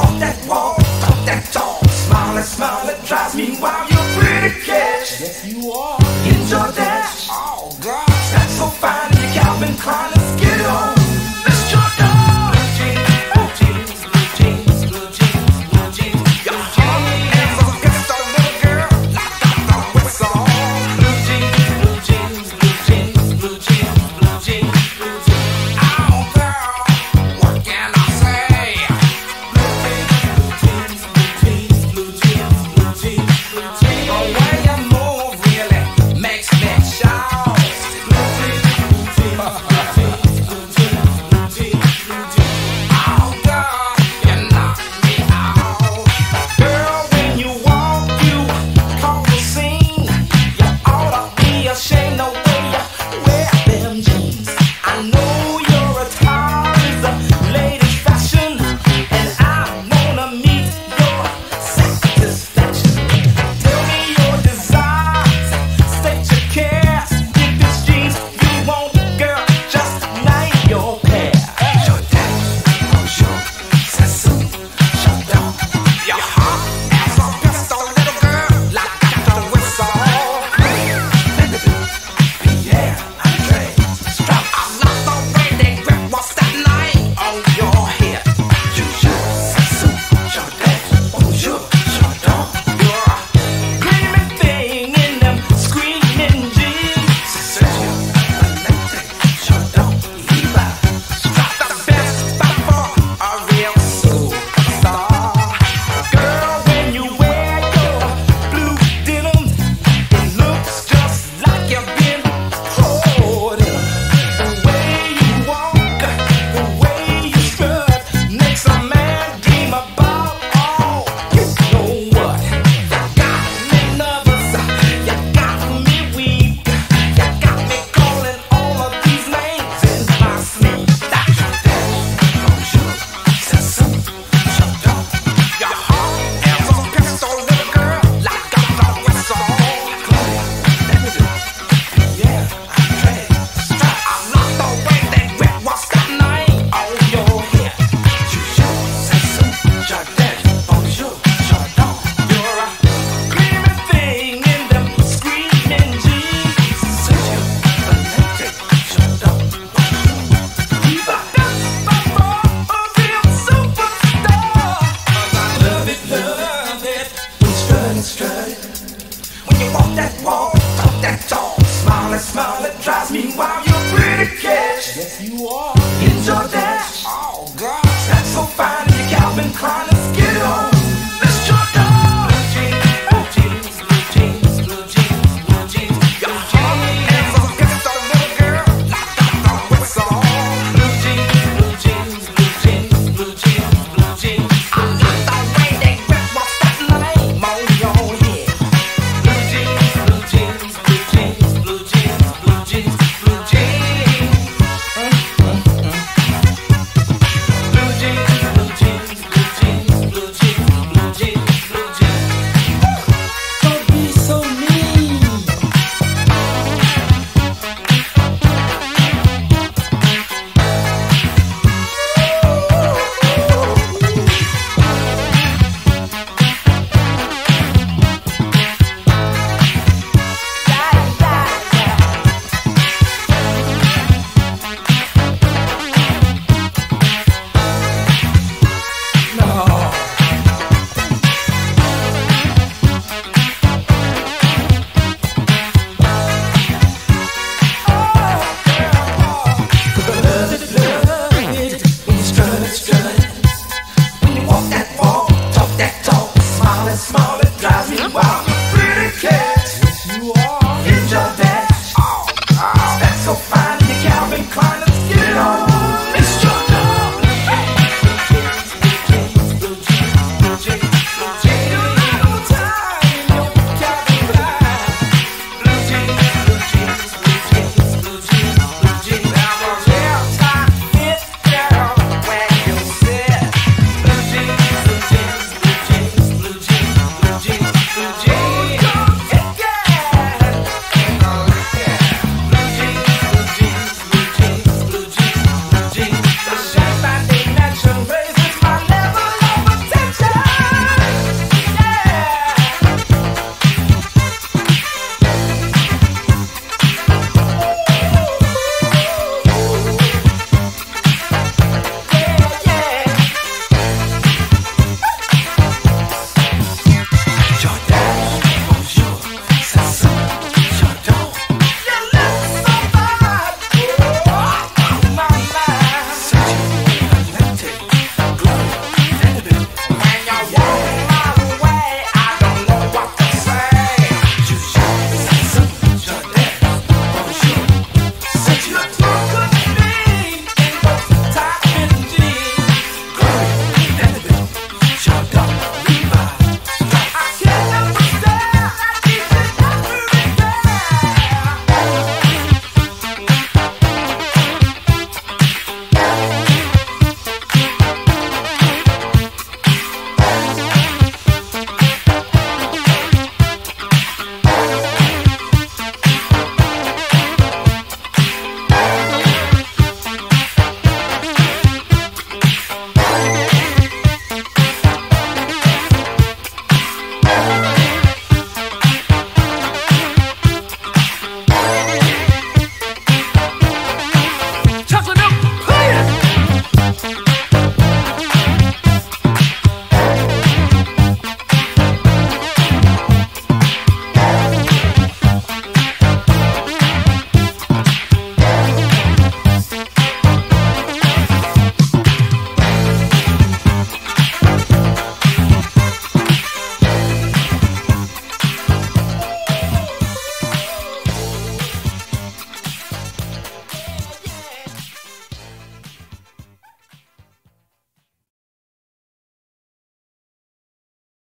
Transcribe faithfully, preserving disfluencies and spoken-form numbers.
walk that walk, talk that talk, smile and smile, it drives me wild. You're pretty catch. Yes, you are. Enjoy that. Oh, gosh. That's so fine. You Calvin Klein, let's get it on. Let's jump down. Blue jeans, blue jeans, blue jeans, blue jeans, blue jeans. Your heart and so gets a little girl like a whistle. Blue jeans, blue jeans, blue jeans, blue jeans, blue jeans, blue jeans. Oh, girl, what can I say? Blue jeans, blue jeans, blue jeans, blue jeans, blue jeans. The way you move really makes me shout. Blue jeans, blue jeans, blue jeans, blue jeans, blue jeans. Oh, girl, you knock me out. Girl, when you walk, you cause a scene. You ought to be ashamed of the way you wear them jeans. I know your attire is the latest fashion, and I wanna meet your satisfaction. Tell me your desires, state your cares. Get these jeans you want, girl, just name your pair. Your dad, bonjour, c'est soon, shut down. Your heart and so gets a little girl like a whistle. Pierre, Andre, strap. I love the way they grip. What's that name on your head? Bonjour, c'est soon, shut down. Bonjour, shut down. You're a Gleaming thing in them screaming jeans. Sergio, Valente, shut down. Levi, strap. the best spot for a real superstar. Girl, when you wear your blue denim, it looks just like you've been holding. The way you walk, the way you strut, makes a man dream about, oh, you know what? You got me nervous, you got me weak, you got me calling all of these names in my sleep. That's your dad, bonjour, c'est soon, shut down. Your heart and so gets a little girl like a whistle. Yeah, Andre, strap. I love the way they grip. What's that name on your head? Bonjour, c'est soon, Jardin, bonjour, Chardon. You're a Gleaming thing in them screaming jeans. Sergio, Valente, Chardon, bonjour, Levi. That's my boy, a real superstar. Love it, love it, when you strut and strut it. When you walk that walk, talk that talk, smile and smile, it drives me wild. You're pretty catch. yes, you are. Enjoy that. Oh, gosh. That's so fine. You Calvin Klein, let's get it on. Let's jump down. Blue jeans, blue jeans, blue jeans, blue jeans, Your blue heart jeans. and so gets a little girl like a whistle. Blue jeans, blue jeans, blue jeans, blue jeans, blue jeans. I love the way they grip. What's that name on your head? Blue jeans, blue jeans, blue jeans, blue jeans, blue jeans, blue jeans. Blue jeans, blue jeans, blue jeans, blue jeans, blue jeans, blue jeans. Don't be so mean. Love it, love it, when you strut and strut. When you walk that walk, talk that talk, smile and smile, it drives me wild. Pretty cat, Yes, you are. enjoy that. Oh, gosh. That's so fine, you Calvin Klein, let's get it on. Let's jump down. Blue jeans, blue jeans, blue jeans, blue jeans.